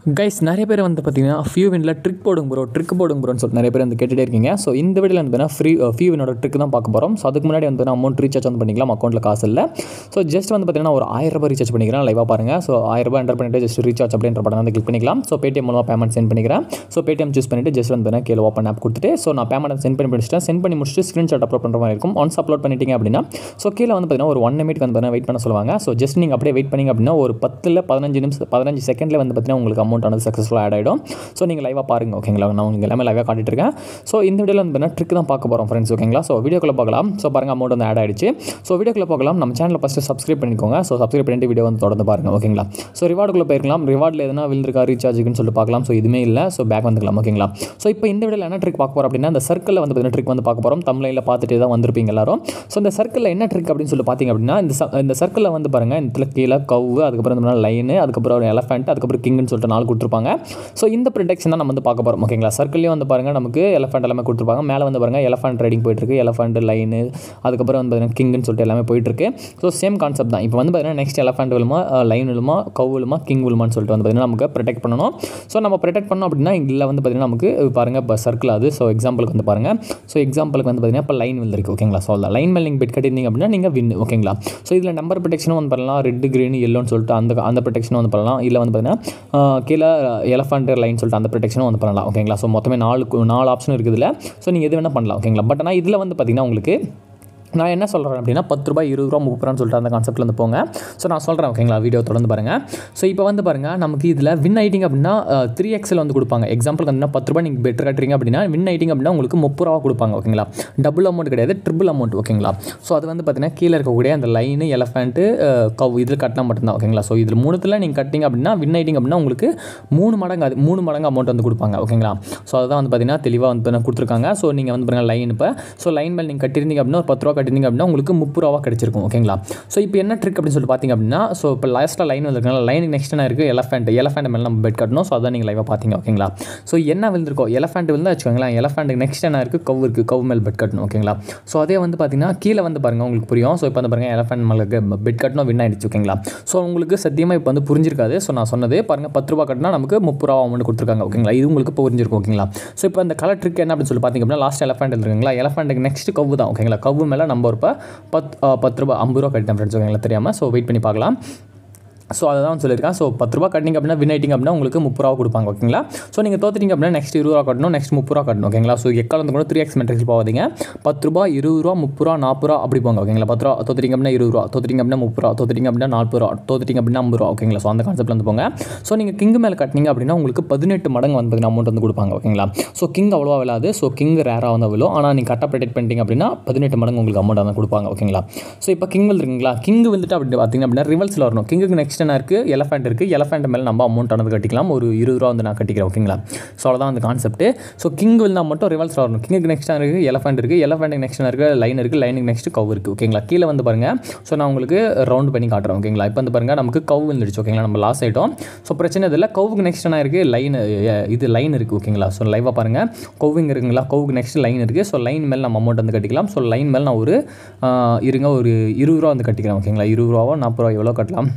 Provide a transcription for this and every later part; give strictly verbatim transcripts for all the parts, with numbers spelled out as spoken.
Guys நிறைய பேர் வந்து பார்த்தீங்கன்னா ஃபியூவினில் ட்ரிக் போடுங்க ப்ரோ ட்ரிக் போடுங்க ப்ரோன்னு சொல்லிட்டு நிறைய பேர் வந்து கேட்டுகிட்டே இருக்கீங்க. ஸோ இந்த வீடியோவில் வந்து பார்த்தீங்கன்னா ஃப்ரீ ஃபியூவினோட ட்ரிக் தான் பார்க்க போகிறோம். ஸோ அதுக்கு முன்னாடி வந்து அமௌண்ட் ரீசார்ஜ் வந்து பண்ணிக்கலாம், அக்கௌண்ட்டில் காசு இல்லை. ஸோ ஜஸ்ட் வந்து பார்த்தீங்கன்னா ஒரு ஆயிரம் ரூபாய் ரீசார்ஜ் பண்ணிக்கிறேன், லைவாக பாருங்கள். ஸோ ஆயிரம் ரூபாய் என்டர் பண்ணிட்டு ஜஸ்ட் ரீசார்ஜ் அப்படின்ற படம் வந்து கிளிக் பண்ணிக்கலாம். ஸோ பேடிஎம் மூலமாக பேமெண்ட் சென்ட் பண்ணிக்கிறேன். ஸோ பேடிஎம் சூஸ் பண்ணிட்டு ஜஸ்ட் வந்து பார்த்தீங்கன்னா கீழே ஓப்பன் ஆப் கொடுத்துட்டு ஸோ நான் பேமெண்ட் சென்ட் பண்ணி முடிச்சிட்டேன். சென்ட் பண்ணி முடிச்சுட்டு ஸ்க்ரீன்ஷாட் அப்லோட் பண்ணுற மாதிரி இருக்கும். ஒன்ஸ் அப்லோட் பண்ணிட்டீங்க அப்படின்னா ஸோ கீழே வந்து பார்த்தீங்கன்னா ஒரு ஒன் மினிட் வந்து வெயிட் பண்ண சொல்லுவாங்க. ஸோ ஜஸ்ட் நீங்கள் அப்படியே வெயிட் பண்ணிங்க அப்படின்னா ஒரு பத்தில் பதினஞ்சு நிமிஷம் பதினஞ்சு செகண்டில் வந்து பார்த்தீங்கன்னா உங்களுக்கு அமௌண்ட் ஆனது சக்ஸஸ்ஃபுல்லாக ஆட் ஆகிடும். ஸோ நீங்கள் லைவாக பாருங்கள், ஓகேங்களா? நான் உங்களுக்கு எல்லாமே லைவாக காட்டிட்டு இருக்கேன். ஸோ இந்த வீடியோவில் வந்து ட்ரிக் தான் பார்க்க போகிறோம் ஃப்ரெண்ட்ஸ், ஓகேங்களா? ஸோ வீடியோக்குள்ளே பார்க்கலாம். ஸோ பாருங்கள், அமௌண்ட் வந்து ஆட் ஆகிடுச்சு. ஸோ வீடியோக்குள்ளே பார்க்கலாம். நம்ம சேனலில் ஃபஸ்ட்டு சப்ஸ்கிரைப் பண்ணிக்கோங்க. ஸோ சப்ஸ்கிரைப் பண்ணிட்டு வீடியோ வந்து தொடர்ந்து பாருங்கள், ஓகேங்களா? ஸோ ரிவார்டுக்குள்ளே போயிருக்கலாம். ரிவார்டில் எதனா விழுந்திருக்கா ரீசார்ஜுக்குன்னு சொல்லிட்டு பார்க்கலாம். ஸோ இதுவுமே இல்லை. ஸோ பேக் வந்துக்கலாம், ஓகேங்களா? ஸோ இப்போ இந்த வீடியோவில் என்ன ட்ரிக் பார்க்க போகிறோம் அப்படின்னா இந்த சர்க்கிளில் வந்து பார்த்தீங்கன்னா ட்ரிக் வந்து பார்க்க போகிறோம். தமிழில் பார்த்துட்டு தான் வந்திருப்பீங்க எல்லாரும். ஸோ இந்த சர்க்கிளில் என்ன ட்ரிக் அப்படின்னு சொல்லி பார்த்தீங்க அப்படின்னா இந்த இந்த சர்க்கிளில் வந்து பாருங்கள், இந்த இடத்துல கீழே கவு, அதுக்கப்புறம் இந்த லைனு, அதுக்கப்புறம் ஒரு எலஃபென்ட், அதுக்கப்புறம் கிங்னு சொல்லிட்டு நாலு கொடுத்துருப்பாங்க. ஸோ இந்த ப்ரொடெக்ஷன் தான் நம்ம வந்து பார்க்க போகிறோம், ஓகேங்களா? சர்க்கிள்லேயும் வந்து பாருங்கள் நமக்கு எலஃபென்ட் எல்லாமே கொடுத்துருப்பாங்க. மேலே வந்து பாருங்கள் எலஃபென்ட் ரைடிங் போயிட்டுருக்கு, எலஃபென்ட் லைனு, அதுக்கப்புறம் வந்து பார்த்தீங்கன்னா கிங்னு சொல்லிட்டு எல்லாமே போயிட்டுருக்கு. ஸோ சேம் கான்செப்ட் தான். இப்போ வந்து பார்த்தீங்கன்னா நெக்ஸ்ட் எலஃபென்ட் விழுமா, லைன் விழுமா, கவு விழுமா, கிங் விழுமான்னு சொல்லிட்டு வந்து பார்த்தீங்கன்னா நமக்கு ப்ரொடெக்ட் பண்ணணும். ஸோ நம்ம ப்ரொடெக்ட் பண்ணோம் அப்படின்னா இதில் வந்து பார்த்தீங்கன்னா நமக்கு பாருங்கள் இப்போ சர்க்கிள் அது. ஸோ எக்ஸாம்பிளுக்கு வந்து பாருங்கள். ஸோ எக்ஸாம்பிளுக்கு வந்து பார்த்தீங்கன்னா இப்போ லைன் விழுந்திருக்கு, ஓகேங்களா? ஸோ அந்த லைன் மேல் நீங்கள் பெட் கட்டியிருந்தீங்க அப்படின்னா நீங்கள் வின், ஓகேங்களா? ஸோ இதில் நம்பர் ப்ரொடெக்ஷனும் வந்து பண்ணலாம், ரெட் கிரீன் எல்லோன்னு சொல்லிட்டு அந்த அந்த ப்ரொடெக்ஷனும் வந்து பண்ணலாம். இல்லை வந்து பார்த்தீங்கன்னா கீழே எலஃபென்ட் லைன் சொல்லிட்டு அந்த ப்ரொடெக்ஷனும் வந்து பண்ணலாம், ஓகேங்களா? ஸோ மொத்தமே நாலு நாலு ஆப்ஷன் இருக்குதுல. ஸோ நீங்கள் எது வேணால் பண்ணலாம், ஓகேங்களா? பட் ஆனால் இதில் வந்து பார்த்தீங்கன்னா உங்களுக்கு நான் என்ன சொல்கிறேன் அப்படின்னா பத்து ரூபாய் இருபது ரூபா முப்பது ரூபான்னு சொல்லிட்டு அந்த கான்செப்ட்டில் வந்து போங்க. ஸோ நான் சொல்கிறேன், ஓகேங்களா? வீடியோ தொடர்ந்து பாருங்கள். ஸோ இப்போ வந்து பாருங்கள், நமக்கு இதில் வின் ஐட்டிங் அப்படின்னா த்ரீ எக்ஸில் வந்து கொடுப்பாங்க. எக்ஸாம்பிளுக்கு வந்து பத்து ரூபாய் நீங்கள் பெட்டர் கட்டுறீங்க அப்படின்னா வின் ஐட்டிங் அப்படின்னா உங்களுக்கு முப்பது ரூபா கொடுப்பாங்க, ஓகேங்களா? டபுள் அமௌண்ட் கிடையாது, ட்ரிபிள் அமௌண்ட், ஓகேங்களா? ஸோ அது வந்து பார்த்தீங்கன்னா கீழே இருக்கக்கூடிய அந்த லைனு, எலஃபென்ட்டு, கவ் இதில் கட்டினா மட்டும்தான், ஓகேங்களா? ஸோ இதில் மூணுத்தில் நீங்கள் கட்டிங்க அப்படின்னா வின் ஐட்டிங் அப்படின்னா உங்களுக்கு மூணு மடங்கு அது மூணு மடங்கு அமௌண்ட் வந்து கொடுப்பாங்க, ஓகேங்களா? ஸோ அதுதான் வந்து பார்த்தீங்கன்னா தெளிவாக வந்து கொடுத்துருக்காங்க. ஸோ நீங்கள் வந்து பாருங்கள் லைன் இப்போ ஸோ லைன் மேல் நீங்கள் கட்டியிருந்தீங்க அப்படின்னா ஒரு பத்து ரூபா கட்டிருந்தீங்க அப்படின்னா உங்களுக்கு முப்பது ரூபா கிடைச்சிருக்கும், ஓகேங்களா? ஸோ இப்போ என்ன ட்ரிக் அப்படின்னு சொல்லிட்டு பார்த்தீங்க அப்படின்னா ஸோ இப்போ லாஸ்ட்டாக லைன் வந்துருக்காங்க. லைனுக்கு நெக்ஸ்ட் என்ன இருக்குது? எலஃபென்ட். எலஃபென்ட் மேலே நம்ம பெட் கட்டணும். ஸோ அதான் நீங்கள் லைவாக பார்த்தீங்க, ஓகேங்களா? ஸோ என்ன விழுந்திருக்கோ எலஃபென்ட் விழுந்தா வச்சுக்கோங்களேன். எலஃபென்ட்டுக்கு நெக்ஸ்ட் என்ன இருக்குது? கவு இருக்குது. கவு மேல் பெட் கட்டணும், ஓகேங்களா? ஸோ அதே வந்து பார்த்தீங்கன்னா கீழே வந்து பாருங்கள், உங்களுக்கு புரியும். ஸோ இப்போ வந்து பாருங்கள் எலஃபென்ட் மேலே பெட் கட்டணும், வின் ஆகிடுச்சு, ஓகேங்களா? ஸோ உங்களுக்கு சத்தியமாக இப்போ வந்து புரிஞ்சிருக்காது. ஸோ நான் சொன்னது பாருங்கள், பத்து ரூபா கட்டினா நமக்கு முப்பது ரூபா அமௌண்ட் கொடுத்துருக்காங்க, ஓகேங்களா? இது உங்களுக்கு புரிஞ்சிருக்கும், ஓகேங்களா? ஸோ இப்போ அந்த கலர் ட்ரிக் என்ன அப்படின்னு சொல்லி பார்த்தீங்க அப்படின்னா லாஸ்ட் எலஃபென்ட் இருக்குங்களா, எலஃபென்ட்டுக்கு நெக்ஸ்ட் கவு தான், ஓகேங்களா? கவு மேலே நம்ம இப்போ பத்து பத்து ரூபா ஐம்பது ரூபா கட்டிட்டேன் ஃப்ரெண்ட்ஸ், ஓகேங்களா? தெரியாமல். ஸோ வெயிட் பண்ணி பார்க்கலாம். ஸோ அதுதான் சொல்லியிருக்கேன். ஸோ பத்து ரூபா கட்டிங்க அப்படின்னா வின் ஐட்டிங் அப்படின்னா உங்களுக்கு முப்பது ரூபா கொடுப்பாங்க, ஓகேங்களா? ஸோ நீங்கள் தோத்துட்டீங்க அப்படின்னா நெக்ஸ்ட் இருபது ரூபா கட்டணும், நெக்ஸ்ட் முப்பது ரூபா கட்டணும், ஓகேங்களா? ஸோ எக்காலந்து கூட த்ரீ எக்ஸ் மெட்ரிக்ஸ் போகாதீங்க. பத்து ரூபா இருபது ரூபா முப்பது ரூபா நாற்பது ரூபா அப்படி போங்க, ஓகேங்களா? பத்து ரூபா தோத்துட்டீங்க அப்படின்னா இருபது ரூபா, தோத்துட்டீங்க அப்படின்னா முப்பது ரூபா, தோத்துட்டீங்க அப்படின்னா நாற்பது ரூபா, தோத்துட்டீங்க அப்படின்னா ஐம்பது ரூபா, ஓகேங்களா? ஸோ அந்த கான்செப்ட்டில் வந்து போங்க. ஸோ நீங்கள் கிங் மேலே கட்டினீங்க அப்படின்னா உங்களுக்கு பதினெட்டு மடங்கு வந்து பார்த்தீங்கன்னா அமௌண்ட் வந்து கொடுப்பாங்க, ஓகேங்களா? ஸோ கிங் அவ்வளோவா விழாது. ஸோ கிங் ரேராக வந்து விழும். ஆனால் நீங்கள் கரெக்டாக ப்ரொடெக்ட் பண்ணிட்டீங்க அப்படின்னா பதினெட்டு மடங்கு உங்களுக்கு அமௌண்ட் வந்து கொடுப்பாங்க, ஓகேங்களா? ஸோ இப்போ கிங் வந்துருக்கீங்களா, கிங் வந்துட்டு அப்படி பார்த்தீங்க அப்படின்னா ரிவல்ஸில் வரணும். கிங்குக்கு நெக்ஸ்ட் என்ன இருக்குது? எலஃபென்ட் இருக்குது. எலஃபென்ட் மேலே நம்ம அமௌண்ட் ஆனது கட்டிக்கலாம். ஒரு இருபது ரூபா வந்து நான் கட்டிக்கிறேன், ஓகேங்களா? ஸோ அவ்வளோதான் அந்த கான்செப்ட். ஸோ கிங் விழுந்தால் மட்டும் ரிவல்ஸ் வரணும். கிங்குக்கு நெக்ஸ்ட் இருக்குது எலஃபென்ட் இருக்குது, எலஃபென்ட்டுக்கு நெக்ஸ்ட் இருக்குது லைன் இருக்குது, லைனுக்கு நெக்ஸ்ட் கவ் இருக்குது, ஓகேங்களா? கீழே வந்து பாருங்கள். ஸோ நான் உங்களுக்கு ரவுண்ட் பண்ணி காட்டுறேன், ஓகேங்களா? இப்போ வந்து பாருங்கள் நமக்கு கவ் வந்துடுச்சு, ஓகேங்களா? நம்ம லாஸ் ஆகிட்டோம். ஸோ பிரச்சனை இதில் கவுக்கு நெக்ஸ்ட் என்ன இருக்குது? லைன், இது லைன் இருக்குது, ஓகேங்களா? ஸோ லைவாக பாருங்கள், கவுங்க இருக்குங்களா? கவுக்கு நெக்ஸ்ட் லைன் இருக்குது. ஸோ லைன் மேலே நம்ம அமௌண்ட் வந்து கட்டிக்கலாம். ஸோ லைன் மேலே நான் ஒரு இருங்க ஒரு இருபது ரூபா வந்து கட்டிக்கிறேன், ஓகேங்களா? இருபது ரூபாவோ நாற்பது ரூபா எவ்வளோ கட்டலாம்?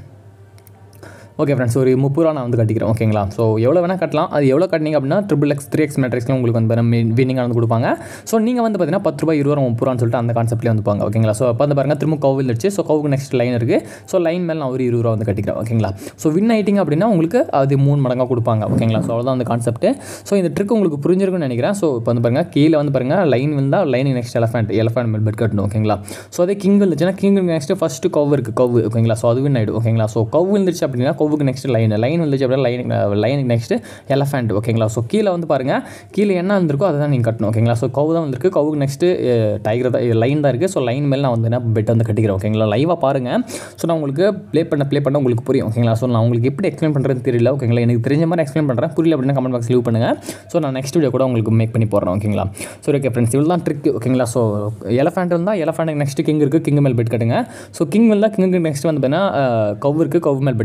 ஓகே ஃப்ரெண்ட்ஸ், ஒரு முப்பது ரூபா நான் வந்து கட்டிக்கிறேன், ஓகேங்களா? ஸோ எவ்வளோ வேணால் கட்டலாம். அது எவ்வளோ கட்டினீங்க அப்படின்னா ட்ரிபிள் எக்ஸ் த்ரீ எக்ஸ் மேட்ரிக்ஸ்லாம் உங்களுக்கு வந்து வின்னிங்காக வந்து கொடுப்பாங்க. ஸோ நீங்கள் வந்து பார்த்தீங்கன்னா பத்து ரூபாய் இருபது ரூபா முப்பது ரூபான்னு சொல்லிட்டு அந்த கான்செப்ட்லேயே வந்து போங்க, ஓகேங்களா? ஸோ அப்போ வந்து பாருங்கள் திரும்ப கவு வந்துடுச்சு. ஸோ கவுக்கு நெக்ஸ்ட் லைன் இருக்குது. ஸோ லைன் மேலே நான் ஒரு இருபது ரூபா வந்து கட்டிக்கிறேன், ஓகேங்களா? ஸோ வின் ஐட்டிங் அப்படின்னா உங்களுக்கு அது மூணு மடங்காக கொடுப்பாங்க, ஓகேங்களா? ஸோ அவ்வளோதான் அந்த கான்செப்ட். ஸோ இந்த ட்ரிக் உங்களுக்கு புரிஞ்சிருக்குன்னு நினைக்கிறேன். ஸோ இப்போ வந்து பாருங்கள் கீழே வந்து பாருங்கள் லைன் வந்தால் லைனுக்கு நெக்ஸ்ட் எலஃபென்ட், எலஃபென்ட் மேல் பெட் கட்டணும், ஓகேங்களா? ஸோ அதே கிங் வந்துச்சுன்னா கிங்குக்கு நெக்ஸ்ட் ஃபஸ்ட்டு கவு இருக்குது, கவு, ஓகேங்களா? ஸோ அது வின் ஆகிடும், ஓகேங்களா? ஸோ கவு வந்துருச்சு அப்படின்னா கவுக்கு நெக்ஸ்ட் லைன், லைன் வந்துச்சு அப்படின்னா லைன் லைனுக்கு நெக்ஸ்ட் எலஃபென்ட், ஓகேங்களா? ஸோ கீழே வந்து பாருங்கள் கீழே என்ன வந்திருக்கோ அதை தான் நீங்கள் கட்டணும், ஓகேங்களா? ஸோ கவு தான் வந்திருக்கு. கவுக்கு நெக்ஸ்ட்டு டைகர் தான், லைன் தான் இருக்குது. ஸோ லைன் மேலே நான் வந்து என்ன பெட் வந்து கட்டிக்கிறேன், ஓகேங்களா? லைவாக பாருங்கள். ஸோ நான் உங்களுக்கு ப்ளே பண்ண ப்ளே பண்ண உங்களுக்கு புரியும், ஓகேங்களா? ஸோ நான் உங்களுக்கு எப்படி எக்ஸ்பிளைன் பண்ணுறதுன்னு தெரியல, ஓகேங்களா? எனக்கு தெரிஞ்ச மாதிரி எக்ஸ்பிளைன் பண்ணுறேன். புரியல அப்படின்னா கமெண்ட் பாக்ஸ் லீவ் பண்ணுங்கள். ஸோ நான் நெக்ஸ்ட் வீடியோ கூட உங்களுக்கு மேக் பண்ணி போடுறேன், ஓகேங்களா? ஸோ ஓகே ஃப்ரெண்ட்ஸ், இவ்வளோ தான் ட்ரிக், ஓகேங்களா? ஸோ எலஃபென்ட் இருந்தால் எலஃபென்ட்டுக்கு நெக்ஸ்ட் கிங் இருக்குது, கிங் மேல் பெட் கட்டுங்க. ஸோ கிங் வந்தால் கிங்குக்கு நெக்ஸ்ட் வந்து பார்த்தீங்கன்னா கவு இருக்குது, கவு மேல் பெட் கட்டுங்க.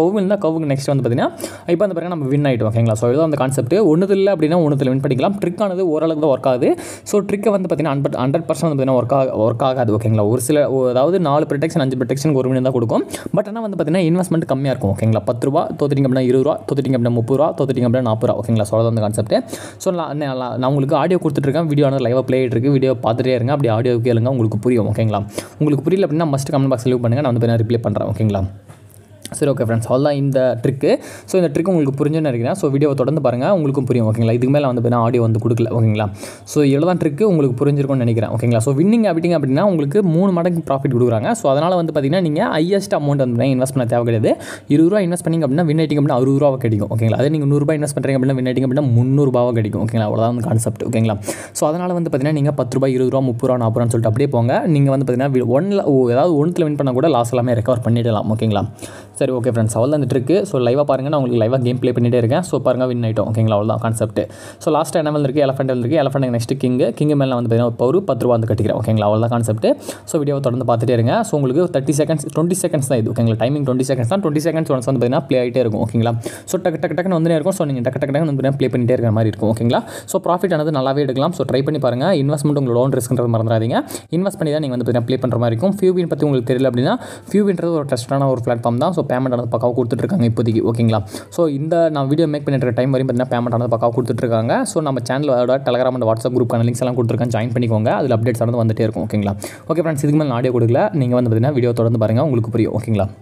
கவு இருந்தால் கவுக்கு நெக்ஸ்ட் வந்து பார்த்தீங்கன்னா இப்போ வந்து பாருங்கள் நம்ம வின் ஆகிட்டோம் ஓகேங்களா. ஸோ இதுதான் அந்த கான்செப்ட். ஒன்று இல்லை அப்படின்னா ஒன்றுத்தில் வின் பண்ணிக்கலாம். ட்ரிக்கானது ஓரளவுக்கு தான் ஒர்க் ஆகுது. ஸோ ட்ரிக்கை வந்து பார்த்தீங்கன்னா ஹண்ட்ரட் ஹண்ட்ரட் பர்சன்ட் வந்து பார்த்தீங்கன்னா ஒர்க் ஆக ஒர்க் ஆகாது ஓகேங்களா. ஒரு சில அதாவது நாலு ப்ரொடெக்ஷன் அஞ்சு ப்ரொடெக்ஷன் ஒரு மினிட் தான் கொடுக்கும். பட் ஆனால் வந்து பார்த்தீங்கன்னா இன்வெஸ்ட்மெண்ட் கம்மியாக இருக்கும் ஓகேங்களா. பத்து ரூபா தோத்துட்டிங்க அப்படின்னா இருபது ரூபா தோத்துட்டிங்க அப்படின்னா முப்பது ரூபா தோத்துட்டிங்க அப்படின்னா நாற்பது ரூபா ஓகேங்களா. ஸோ அதான் அந்த கான்செப்ட். ஸோ நான் நான் உங்களுக்கு ஆடியோ கொடுத்துட்ருக்கேன். வீடியோ வந்து லைவாக ப்ளே ஆகிட்டு இருக்குது. வீடியோ பார்த்துட்டே இருங்க. அப்படி ஆடியோ கேளுங்க, உங்களுக்கு புரியும் ஓகேங்களா. உங்களுக்கு புரியல அப்படின்னா மஸ்ட் கமெண்ட் பாக்ஸ் லீவ் பண்ணுங்கள். நான் வந்து ரிப்ளை பண்ணுறேன் ஓகேங்களா. சரி ஓகே ஃப்ரெண்ட்ஸ், அவ்வளோதான் இந்த ட்ரிக்கு. ஸோ இந்த ட்ரிக் உங்களுக்கு புரிஞ்சுன்னு நினைக்கிறேன். ஸோ வீடியோவை தொடர்ந்து பாருங்கள், உங்களுக்கும் புரியும் ஓகேங்களா. இதுக்கு மேலே வந்து பார்த்தீங்கன்னா ஆடியோ வந்து கொடுக்கல ஓகேங்களா. ஸோ இவ்வளோ தான் ட்ரிக்கு, உங்களுக்கு புரிஞ்சிருக்கும்னு நினைக்கிறேன் ஓகேங்களா. ஸோ வின்னிங் அப்படிங்க அப்படின்னா உங்களுக்கு மூணு மடங்கு ப்ராஃபிட் கொடுக்குறாங்க. ஸோ அதனால் வந்து பார்த்தீங்கன்னா நீங்கள் ஹையஸ்ட் அமௌண்ட் வந்து இன்வெஸ்ட் பண்ண தேவை கிடையாது. இருபது ரூபா இன்வெஸ்ட் பண்ணிங்க அப்படின்னா வின் ஆயிட்டிங்க அப்படின்னா அறுபது ரூபா கிடைக்கும் ஓகேங்களா. அதே நீங்கள் நூறுரூபா இன்வெஸ்ட் பண்ணுறீங்க அப்படின்னா வின் ஆயிட்டிங்க அப்படின்னா முந்நூறுபாவாக கிடைக்கும் ஓகேங்களா. அவ்வளோதான் வந்து கான்செப்ட் ஓகேங்களா. ஸோ அதனால் வந்து பார்த்தீங்கன்னா நீங்கள் பத்து ரூபா இருபது ரூபா முப்பது ரூபா நாற்பது ரூபான்னு சொல்லிட்டு அப்படியே போங்க. நீங்கள் வந்து பார்த்தீங்கன்னா ஒன்ல ஏதாவது ஒன்றில் வின் பண்ணால் கூட லாஸ் எல்லாமே ரெக்கவர் பண்ணிடலாம் ஓகேங்களா. சரி ஓகே ஃப்ரெண்ட்ஸ், அவ்வளோ அந்த ட்ரிக்கு. ஸோ லைவாக பாருங்கள், நான் உங்களுக்கு லைவாக கேம் ப்ளே பண்ணிகிட்டே இருக்கேன். ஸோ பாருங்கள் வின் ஆகிட்டோம் ஓகேங்களா. அவ்வளோதான் கான்செப்ட். ஸோ லாஸ்ட் என்ன இருக்குது, எலஃபெண்ட் இருக்குது. எலஃபெண்ட் நெக்ஸ்ட் கிங்கு கிங்கு மேலே வந்து பார்த்தீங்கன்னா ஒரு பத்து ரூபா வந்து கட்டிக்கிறேன் ஓகேங்களா. அவ்வளோதான் கான்செப்ட். ஸோ வீடியோவை தொடர்ந்து பார்த்துட்டே இருங்க. ஸோ உங்களுக்கு தேர்ட்டி செகண்ட்ஸ் டுவெண்ட்டி செகண்ட்ஸ் தான் இது ஓகேங்களா. டைமிங் டுவெண்ட்டி செகண்ட்ஸ் தான். டுவெண்ட்டி செகண்ட்ஸ் ஒன்ஸ் வந்து பார்த்தீங்கன்னா ப்ளே ஆகிட்டே இருக்கும் ஓகேங்களா. ஸோ டக்கு டக்கு டக்குன்னு வந்து இருக்கும். ஸோ நீங்கள் டக்கு டக்கு டக்குன்னு வந்து ப்ளே பண்ணிட்டே இருக்கிற மாதிரி இருக்கும் ஓகேங்களா. ஸோ ப்ராஃபிட் ஆனது நல்லாவே எடுக்கலாம். ஸோ ட்ரை பண்ணி பாருங்கள். இன்வெஸ்ட்மெண்ட் உங்களோட லோன் ரிஸ்க்ன்றது மறந்துடாதீங்க. இன்வெஸ்ட் பண்ணி தான் நீங்கள் வந்து பார்த்தீங்கன்னா ப்ளே பண்ணுற மாதிரி இருக்கும். ஃபியூவின் பற்றி உங்களுக்கு தெரியல அப்படின்னா ஃபியூவின்றது ஒரு ட்ரஸ்டான ஒரு பிளாட்ஃபார்ம் தான். ஸோ பேமெண்ட் ஆனது பக்காவாக கொடுத்துட்ருக்காங்க இப்போதைக்கு ஓகேங்களா. ஸோ இந்த நான் வீடியோ மேக் பண்ணிட்டு இருக்க டைம் வரையும் பார்த்தீங்கன்னா பேமெண்ட் ஆனது பக்காவாக கொடுத்துட்ருக்காங்க. ஸோ நம்ம சேனலோட டெலகிராம் அண்ட் வாட்ஸ்அப் குரூப்க்கான லிங்க்ஸ் எல்லாம் கொடுத்துருக்கேன். ஜாயின் பண்ணிக்கோங்க. அதில் அப்டேட்ஸ் ஆனது வந்துட்டே இருக்கும் ஓகேங்களா. ஓகே ஃப்ரெண்ட்ஸ், இதுக்கு மேலே ஆடியோ கொடுக்கல. நீங்கள் வந்து பார்த்தீங்கன்னா வீடியோ தொடர்ந்து பாருங்கள், உங்களுக்கு புரியும் ஓகேங்களா.